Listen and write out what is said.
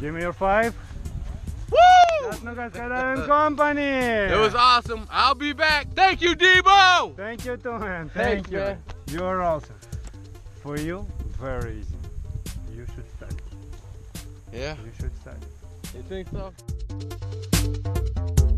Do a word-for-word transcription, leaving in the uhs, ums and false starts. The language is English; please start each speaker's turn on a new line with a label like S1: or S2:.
S1: Give me your five.
S2: Woo!
S1: Chattanooga Skydiving Company.
S2: It was awesome. I'll be back. Thank you, Debo.
S1: Thank you too, man. Thank
S2: Thanks,
S1: you.
S2: man.
S1: You are awesome. For you, very easy. You should study.
S2: Yeah.
S1: You should study.
S2: You think so?